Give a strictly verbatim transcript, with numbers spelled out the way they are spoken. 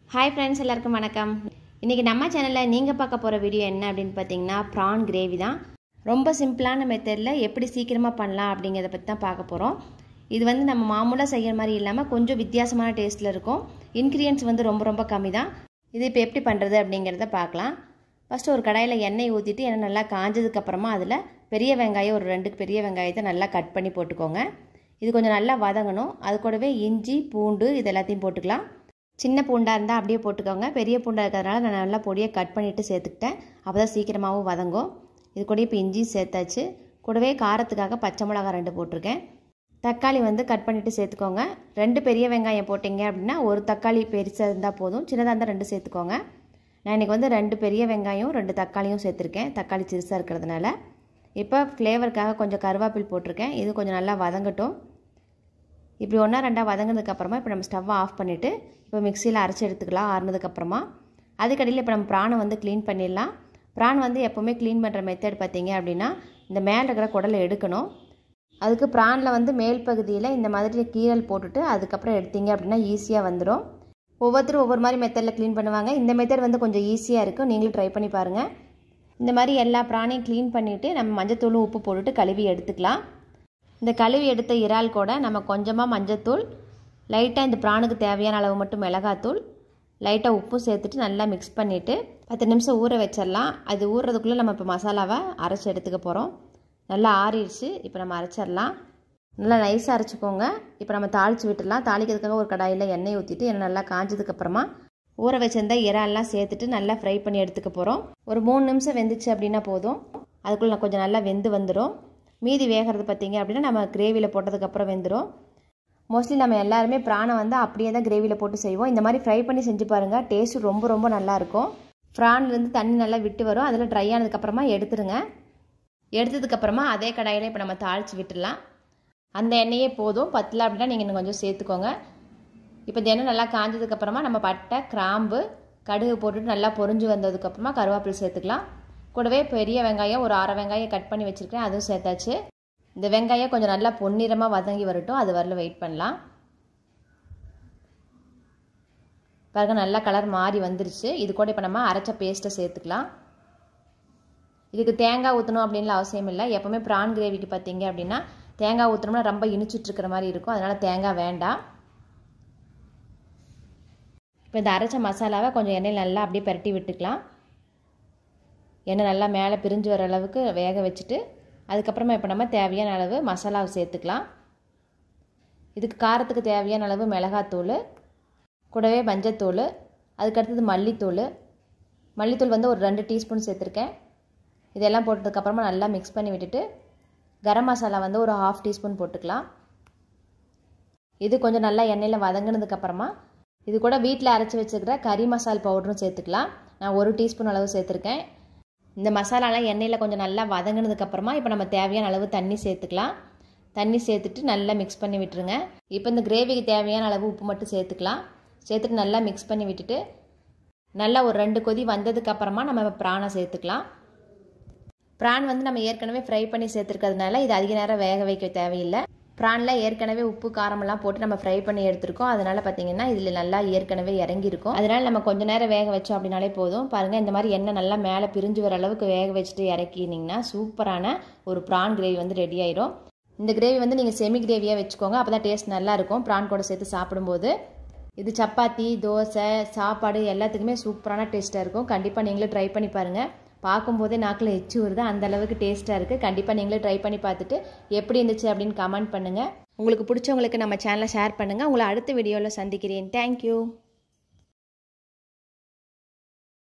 Hi friends எல்லாருக்கும் வணக்கம். இன்னைக்கு நம்ம சேனல்ல நீங்க பார்க்க போற வீடியோ என்ன அப்படினு பாத்தீங்கன்னா prawn gravy தான். ரொம்ப சிம்பிளான மெத்தட்ல எப்படி சீக்கிரமா பண்ணலாம் அப்படிங்கறத பத்தி தான் பார்க்க போறோம். இது வந்து நம்ம மாமூலா செய்யற மாதிரி இல்லாம கொஞ்சம் வித்தியாசமான டேஸ்ட்ல இருக்கும். இன்கிரிடியன்ட்ஸ் வந்து ரொம்ப ரொம்ப கம்மி தான். இது இப்போ எப்படி பண்றது அப்படிங்கறத பார்க்கலாம். ஃபர்ஸ்ட் ஒரு கடாயில எண்ணெய் ஊத்திட்டு எண்ணெய் நல்லா காஞ்சதுக்கு அப்புறமா அதுல பெரிய வெங்காயம் ஒரு ரெண்டு பெரிய வெங்காயத்தை நல்லா கட் பண்ணி போட்டுக்கோங்க. இது கொஞ்சம் நல்லா வதங்கணும். அது கூடவே இஞ்சி பூண்டு இது எல்லாத்தையும் போட்டுக்கலாம். சின்ன பூண்டா இருந்தா அப்படியே போட்டுக்கோங்க. பெரிய பூண்டா இருக்கறதால நான் நல்லா பொடியா கட் பண்ணிட்டு சேர்த்துக்கிட்டேன். அப்பதான் சீக்கிரமாவும் வதங்கும். இது கூட இப்ப இஞ்சி சேர்த்தாச்சு. கூடவே காரத்துக்காக பச்சை மிளகாய் ரெண்டு போட்டுருக்கேன். தக்காளி வந்து கட் பண்ணிட்டு சேர்த்துக்கோங்க. ரெண்டு பெரிய வெங்காயம் போட்டீங்க அப்படினா ஒரு தக்காளி பெருசா இருந்தா போதும். சின்னதா இருந்தா ரெண்டு சேர்த்துக்கோங்க. நான் இன்னைக்கு வந்து ரெண்டு பெரிய வெங்காயம் ரெண்டு தக்காளியும் சேர்த்திருக்கேன். தக்காளி சிறுசா இருக்கிறதுனால. இப்போ ஃப்ளேவருக்காக கொஞ்சம் கருவேப்பிலை போட்டுருக்கேன். இது கொஞ்சம் நல்லா வதங்கட்டும். இப்படி ஒண்ணா ரெண்டா வதங்கினதுக்கு அப்புறமா இப்போ நம்ம ஸ்டவ் ஆஃப் பண்ணிட்டு இப்போ மிக்ஸில அரைச்சு எடுத்துக்கலாம். ஆறுனதுக்கு அப்புறமா அதுக்கடியில இப்போ நம்ம பிரானை வந்து க்ளீன் பண்ணிடலாம். பிரான் வந்து எப்பவுமே க்ளீன் பண்ற மெத்தட் பாத்தீங்க அப்படினா இந்த மேல இருக்கிற குடலை எடுக்கணும். அதுக்கு பிரான்ல வந்து மேல் பகுதியில இந்த மாதிரி கீறல் போட்டுட்டு அதுக்கு அப்புறம் எடுத்தீங்க அப்படினா ஈஸியா வந்துரும். ஒவ்வொருத்தரும் ஒவ்வொரு மாதிரி மெத்தட்ல க்ளீன் பண்ணுவாங்க. இந்த மெத்தட் வந்து கொஞ்சம் ஈஸியா இருக்கும். நீங்களும் ட்ரை பண்ணி பாருங்க. இந்த மாதிரி எல்லா பிரானையும் க்ளீன் பண்ணிட்டு நம்ம மஞ்சள் தூள் உப்பு போட்டுட்டு கழுவி எடுத்துக்கலாம். இந்த கழுவி எடுத்த இறால் கூட நம்ம கொஞ்சமா மஞ்சள் தூள் லைட்டா இந்த பிரானுக்கு தேவையான அளவு மட்டும் மிளகாய் தூள் லைட்டா உப்பு சேர்த்துட்டு நல்லா mix பண்ணிட்டு பத்து நிமிஷம் ஊற வெச்சிரலாம். அது ஊறதுக்குள்ள நம்ம இப்ப மசாலாவை அரைச்சு எடுத்துக்க போறோம். நல்லா ஆறிடுச்சு. இப்போ நம்ம அரைச்சிரலாம். நல்லா நைஸா அரைச்சுக்கோங்க. இப்போ நம்ம தாளிச்சு விட்டுறலாம். தாளிக்கிறதுக்காக ஒரு கடாயில எண்ணெய் ஊத்திட்டு எண்ணெய் நல்லா காஞ்சதுக்கு அப்புறமா ஊற வெச்சிருந்த இறால்லாம் சேர்த்துட்டு நல்லா ஃப்ரை பண்ணி எடுத்துக்க போறோம். ஒரு மூணு நிமிஷம் வெந்துச்சு அப்படினா போதும். அதுக்குள்ள கொஞ்சம் நல்லா வெந்து வந்துரும். மீதி வேகிறது பாத்தீங்க அப்படினா நம்ம கிரேவில போட்டதுக்கு அப்புறம் வெந்துரும். மோஸ்ட்லி நம்ம எல்லாரும் பிரானை வந்து அப்படியே தான் கிரேவில போட்டு செய்வோம். இந்த மாதிரி ஃப்ரை பண்ணி செஞ்சு பாருங்க. டேஸ்ட் ரொம்ப ரொம்ப நல்லா இருக்கும். பிரான்ல இருந்து தண்ணி நல்லா விட்டு வரும். அதுல ட்ரை ஆனதுக்கு அப்புறமா எடுத்துருங்க. எடுத்ததுக்கு அப்புறமா அதே கடாயில இப்ப நம்ம தாளிச்சு விட்டுறலாம். அந்த எண்ணெயே போதும். பத்தல அப்படினா நீங்க இன்னும் கொஞ்சம் சேர்த்துக்கோங்க. இப்போ இந்த எண்ணெய் நல்லா காஞ்சதுக்கு அப்புறமா நம்ம பட்டை கிராம்பு கடுகு போட்டுட்டு நல்லா பொரிஞ்சு வந்ததுக்கு அப்புறமா கருவேப்பிலை சேர்த்துக்கலாம். கூடவே பெரிய வெங்காயம் ஒரு அரை வெங்காயம் கட் பண்ணி வச்சிருக்கேன். அதுவும் சேர்த்தாச்சு. இந்த வெங்காயம் கொஞ்சம் நல்லா பொன்னிறமா வதங்கி வரட்டும். அது வரல வெயிட் பண்ணலாம். பாருங்க நல்லா கலர் மாறி வந்துருச்சு. இது கூட இப்ப நம்ம அரைச்ச பேஸ்ட்டை சேர்த்துக்கலாம். இதுக்கு தேங்காய் ஊத்தணும் அப்படினு அவசியம் இல்லை. எப்பவுமே பிரான் கிரேவிக்கு பாத்தீங்க அப்படினா தேங்காய் ஊத்தணும்னா ரொம்ப இனிச்சிட்டு இருக்கிற மாதிரி இருக்கும். அதனால தேங்காய் வேண்டாம். இப்போ இந்த அரைச்ச மசாலாவை கொஞ்சம் எண்ணெயில நல்லா அப்படியே பரட்டி விட்டுக்கலாம். எண்ணெய் நல்லா மேலே பிரிஞ்சு வர அளவுக்கு வேக வச்சுட்டு அதுக்கப்புறமா இப்போ நம்ம தேவையான அளவு மசாலாவை சேர்த்துக்கலாம். இதுக்கு காரத்துக்கு தேவையான அளவு மிளகாத்தூள் கூடவே மஞ்சத்தூள் அதுக்கடுத்தது மல்லித்தூள் மல்லித்தூள் வந்து ஒரு ரெண்டு டீஸ்பூன் சேர்த்துருக்கேன். இதெல்லாம் போட்டதுக்கப்புறமா நல்லா மிக்ஸ் பண்ணி விட்டுட்டு கரம் மசாலா வந்து ஒரு ஹாஃப் டீஸ்பூன் போட்டுக்கலாம். இது கொஞ்சம் நல்லா எண்ணெயில் வதங்கினதுக்கப்புறமா இது கூட வீட்டில் அரைச்சி வச்சுக்கிற கறி மசால் பவுடரும் சேர்த்துக்கலாம். நான் ஒரு டீஸ்பூன் அளவு சேர்த்துருக்கேன். இந்த மசாலாலாம் எண்ணெயில் கொஞ்சம் நல்லா வதங்கினதுக்கு அப்புறமா இப்போ நம்ம தேவையான அளவு தண்ணி சேர்த்துக்கலாம். தண்ணி சேர்த்துட்டு நல்லா மிக்ஸ் பண்ணி விட்டுருங்க. இப்போ இந்த கிரேவிக்கு தேவையான அளவு உப்பு மட்டும் சேர்த்துக்கலாம். சேர்த்துட்டு நல்லா மிக்ஸ் பண்ணி விட்டுட்டு நல்லா ஒரு ரெண்டு கொதி வந்ததுக்கு அப்புறமா நம்ம பிரானை சேர்த்துக்கலாம். பிரான் வந்து நம்ம ஏற்கனவே ஃப்ரை பண்ணி சேர்த்துருக்கிறதுனால இது அதிக நேரம் வேக வைக்க தேவையில்லை. பிரான்ல ஏற்கனவே உப்பு காரமெல்லாம் போட்டு நம்ம ஃப்ரை பண்ணி எடுத்துருக்கோம். அதனால பார்த்தீங்கன்னா இதில் நல்லா ஏற்கனவே இறங்கியிருக்கும். அதனால நம்ம கொஞ்ச நேரம் வேக வச்சோம் அப்படின்னாலே போதும். பாருங்க இந்த மாதிரி எண்ணெய் நல்லா மேலே பிரிஞ்சு வர அளவுக்கு வேக வச்சுட்டு இறக்கினீங்கன்னா சூப்பரான ஒரு பிரான் கிரேவி வந்து ரெடி ஆயிரும். இந்த கிரேவி வந்து நீங்கள் செமி கிரேவியாக வச்சுக்கோங்க. அப்போ தான் டேஸ்ட் நல்லா இருக்கும் பிரான் கூட சேர்த்து சாப்பிடும்போது. இது சப்பாத்தி தோசை சாப்பாடு எல்லாத்துக்குமே சூப்பரான டேஸ்ட்டாக இருக்கும். கண்டிப்பாக நீங்களும் ட்ரை பண்ணி பாருங்கள். பார்க்கும்போதே நாக்கில் எச்சு வருது. அந்த அளவுக்கு டேஸ்ட்டாக இருக்குது. கண்டிப்பாக நீங்களே ட்ரை பண்ணி பார்த்துட்டு எப்படி இருந்துச்சு அப்படின்னு கமெண்ட் பண்ணுங்கள். உங்களுக்கு பிடிச்சவங்களுக்கு நம்ம சேனலை ஷேர் பண்ணுங்கள். உங்களை அடுத்த வீடியோவில் சந்திக்கிறேன். தேங்க்யூ.